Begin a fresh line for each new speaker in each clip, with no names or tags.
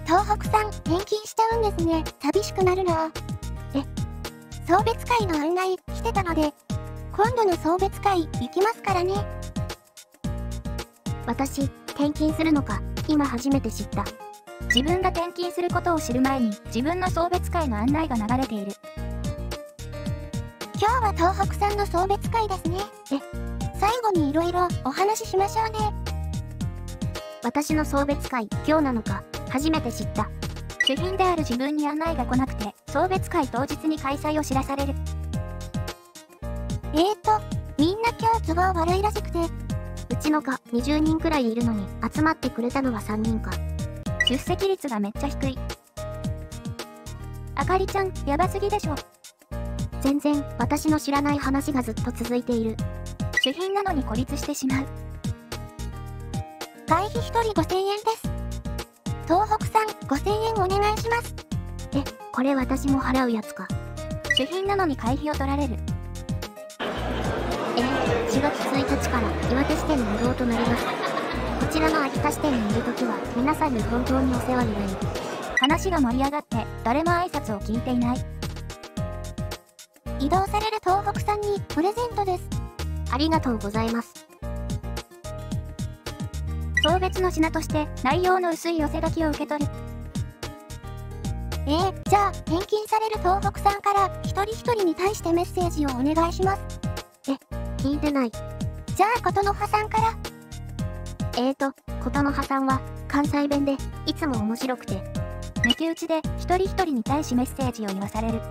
東北さん、転勤しちゃうんですね。寂しくなるな。送別会の案内来てたので、今度の送別会行きますからね。
私、転勤するのか、今初めて知った。
自分が転勤することを知る前に、自分の送別会の案内が流れている。
今日は東北さんの送別会ですね。最後に色々お話ししましょうね。
私の送別会、今日なのか、初めて知った。
主賓である自分に案内が来なくて、送別会当日に開催を知らされる。
みんな今日都合悪いらしくて。
うちの課20人くらいいるのに集まってくれたのは3人か。
出席率がめっちゃ低い。あかりちゃん、やばすぎでしょ。
全然、私の知らない話がずっと続いている。
主賓なのに孤立してしまう。
会費1人5000円です。東北さん、5000円お願いします。
これ私も払うやつか。
主賓なのに会費を取られる。
4月1日から岩手支店に無料となります。こちらの秋田支店にいるときは皆さんに本当にお世話になり、
話が盛り上がって誰も挨拶を聞いていない。
移動される東北さんにプレゼントです。
ありがとうございます。
送別の品として内容の薄い寄せ書きを受け取る。
じゃあ転勤される東北さんから一人一人に対してメッセージをお願いします。
聞いてない。
じゃあ琴の葉さんから。
琴の葉さんは関西弁でいつも面白くて、
抜き打ちで一人一人に対しメッセージを言わされる。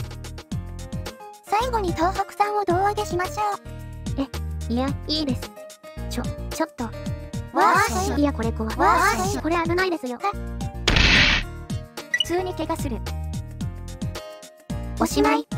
最後に東北さんを胴上げしましょ
う。いや、いいです。ちょっと。
わ
いや、これ怖い。これ危ないですよ。
普通に怪我する。
おしまい。